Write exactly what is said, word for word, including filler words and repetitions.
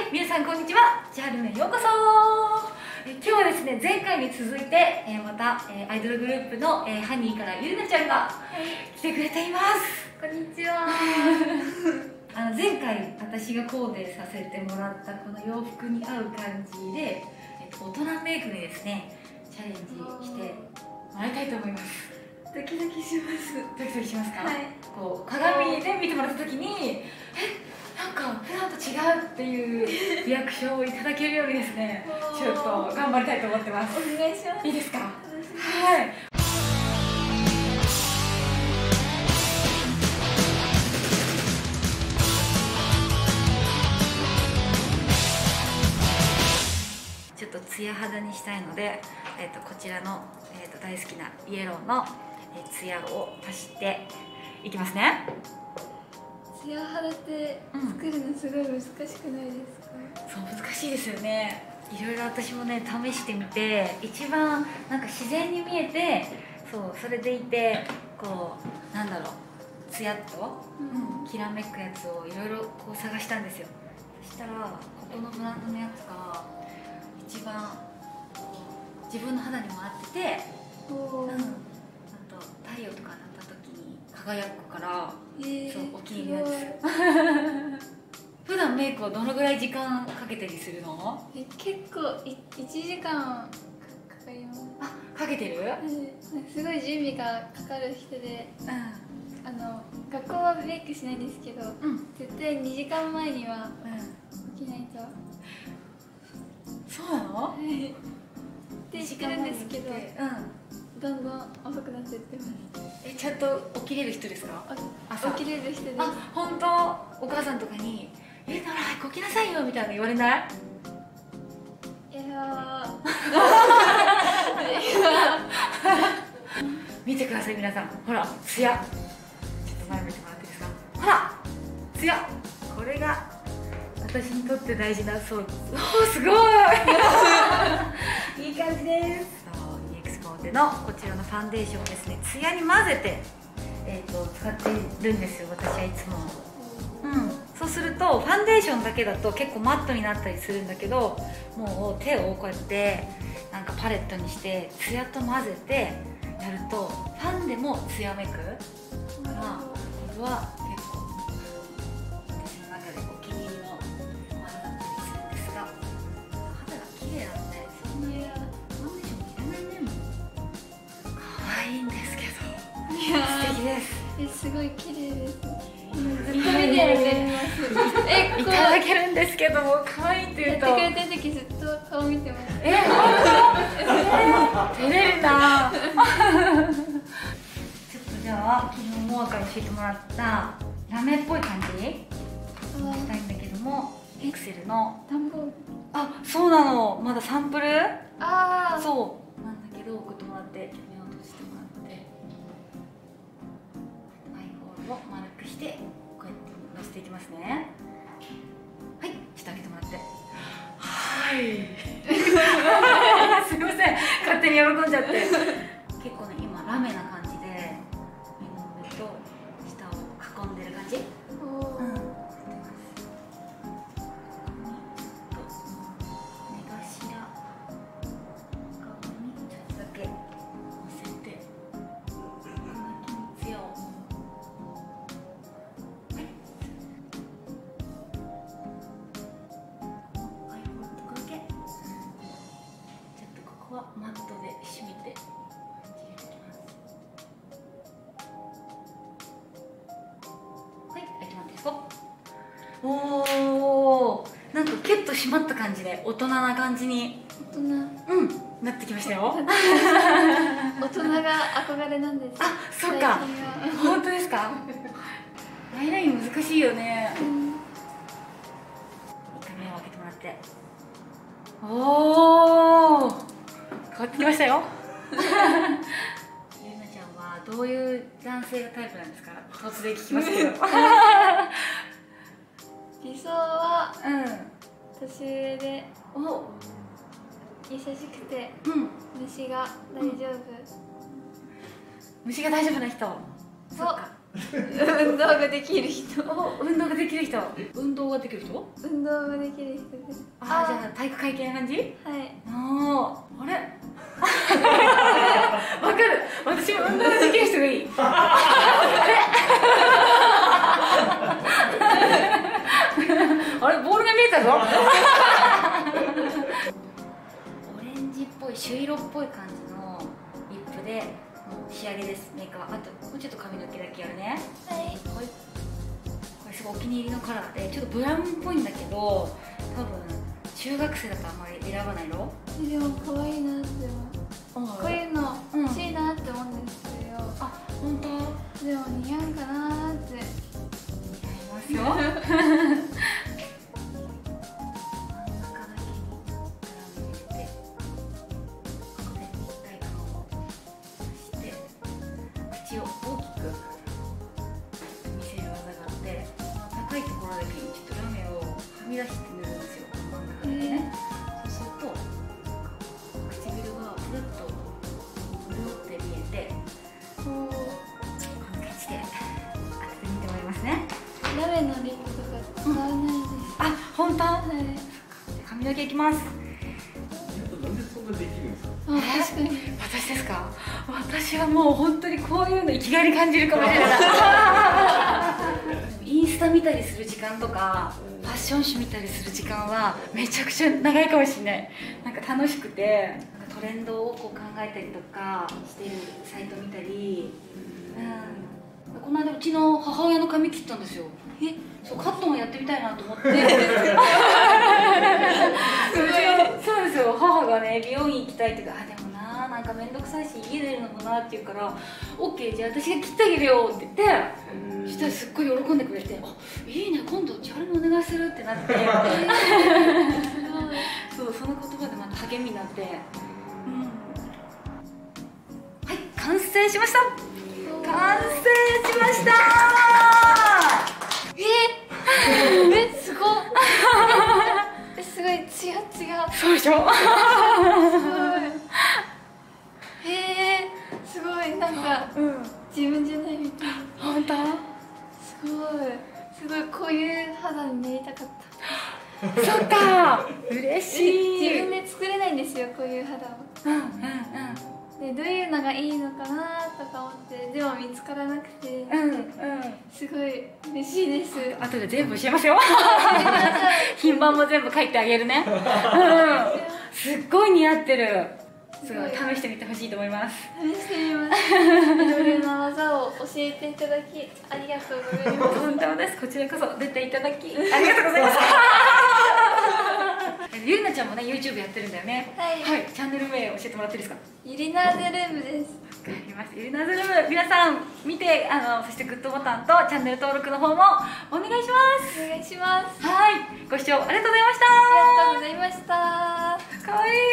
、皆さんこんにちは。ジャルへようこそ。え今日はですね、前回に続いて、えー、また、えー、アイドルグループの、えー、ハニーからゆうなちゃんが来てくれています。 こんにちは。 あの前回私がコーデさせてもらったこの洋服に合う感じで、えっと、大人メイクにですねチャレンジしてもらいたいと思います。 ドキドキします。 ドキドキしますか？ はい。 こう鏡で見てもらった時にえなんか普段と違うっていうリアクションをいただけるようにですねちょっと頑張りたいと思ってます。 お願いします。 いいですか？はい。ちょっとツヤ肌にしたいので、えー、とこちらの、えー、と大好きなイエローの、えー、ツヤを足していきますね。 ツヤ肌って作るのすごい難しくないですか？ そう難しいですよね。いろいろ私もね試してみて一番なんか自然に見えてそうそれでいてこうなんだろうツヤっと、うん、きらめくやつをいろいろこう探したんですよ。そしたらここのブランドのやつが一番自分の肌にも合ってて、うん、あと太陽とか当たった時に輝くから、えー、そうお気に入りなんですよ。普段メイクはどのぐらい時間かけたりするの？ え結構いいちじかんかかります。 あ、かけてる？ すごい準備がかかる人で、うん、あの学校はメイクしないんですけど、うん、絶対にじかんまえには起きないと。 そうなの？ はい。ってしてるんですけど、うん、どんどん遅くなっていってます。 え、ちゃんと起きれる人ですか？ 朝起きれる人です。 あ、本当？お母さんとかに「え、なら早く起きなさいよ」みたいな言われない？ いや見てください皆さん、ほらツヤ、ちょっと前見てもらっていいですか？ほらツヤ、これが私にとって大事なそう。おおすごいいい感じです。そう イーエックス コーデのこちらのファンデーションをですねツヤに混ぜて、えー、と使っているんですよ私はいつも。うん、そうするとファンデーションだけだと結構マットになったりするんだけど、もう手をこうやってなんかパレットにしてツヤと混ぜてやるとファンでもツヤめくからこれは結構私の中でお気に入りのものだったりするんですが、肌が綺麗なんでそんなにファンデーションいらないね。もう可愛いんですけどいや素敵です。 えすごい綺麗です。ずっと見てるんでえいただけるんですけども可愛いって言うとやってくれてる時ずっと顔見てます。 え本当？照れるな。ちょっとじゃあ昨日モアから教えてもらったラメっぽい感じしたいんだけども、エクセルの段ボール。 あ、そうなの、まだサンプルああそうなんだけど送ってもらって目を閉じてもらってアイホールを丸くしてこうやってのせていきますね。はい、ちょっと開けてもらって。はいすみません、勝手に喜んじゃって結構ね今ラメな感じで目の上と下を囲んでる感じ。おー、うん、ここにちょっと目頭側にちょっとだけのせてこの気持ちをはいアイホールのとこだけちょっとここはマットで締めて入れていきます。はい、開いてもらっていいですか？おー、なんかキュッと締まった感じで大人な感じに大人うんなってきましたよ。 大人が憧れなんです。 あ、そっか本当ですか？アイライン難しいよね。一回目を開けてもらって、おお変わってきましたよ。ゆうなちゃんはどういう男性がタイプなんですか？突然聞きますけど。 理想はうん年上でお優しくて、 うん、 虫が大丈夫、 虫が大丈夫な人。そっか、 運動ができる人。 運動ができる人。運動ができる人。 運動ができる人です。 ああ、じゃあ体育会系な感じ。 はい。 ああ、あれ。わかる。私も運動ができる人がいい。あれ、ボールが見えたぞ。オレンジっぽい、朱色っぽい感じのリップで仕上げです。メーカー。あともうちょっと髪の毛だけやるね。 はい。 これ、これすごいお気に入りのカラーで、ちょっとブラウンっぽいんだけど、多分中学生だとあんまり選ばないの。 でも可愛いなって思う。こういうの欲しいなって思うんですけど。 あ、本当。 でも似合うかなって。 似合いますよ。口を大きく見せる技があって、高いところだけにちょっとラメをはみ出して塗るんですよ、真ん中でね。そうすると唇がふるっと潤って見えて、こんな感じで当ててみてもらいますね。 ラメのリップとか使わないです。 あ、本当？ はい。 髪の毛いきます。 なんでそんなできるんですか？ あ、確かに。 私ですか？私はもう本当にこういうの生きがいに感じるかもしれない。インスタ見たりする時間とかファッション誌見たりする時間はめちゃくちゃ長いかもしれない。なんか楽しくて、トレンドをこう考えたりとかしてるサイト見たり、うん、この間うちの母親の髪切ったんですよ。え、そう、カットもやってみたいなと思って。そうですよ。母がね、美容院行きたいって言うから、あ、でもな、なんか面倒くさいし家出るのもなって言うから、オッケー、じゃあ私が切ってあげるよって言って、そしたらすっごい喜んでくれて、あ、いいね、今度千春にお願いするってなって、そう、その言葉でまた励みになって、うん、はい、完成しました。完成しました。 ええ、すごい。え、すごいツヤツヤ。 そうでしょ。 すごい。へえ、すごい、なんか、うん、自分じゃないみたい。 本当？ すごい、すごい、こういう肌になりたかった。 そっか、嬉しい。 自分で作れないんですよ、こういう肌を。 うんうんうん。 で、どういうのがいいのかなとか思って、でも見つからなくて、うんうん、すごい嬉しいです。 後で全部教えますよ。品番も全部書いてあげるね。うん、すっごい似合ってる。すごい試してみてほしいと思います。 試してみます。いろいろな技を教えていただきありがとうございます。 とんでもです。こちらこそ出ていただきありがとうございます。ゆりなちゃんもね YouTube やってるんだよね。 はい。 はい。チャンネル名教えてもらっていいですか？ ゆりなーずルームです。 わかりました。ゆりなーずルーム、皆さん見て、あのそしてグッドボタンとチャンネル登録の方もお願いします。 お願いします。 はい。ご視聴ありがとうございました。 ありがとうございました。 かわいい。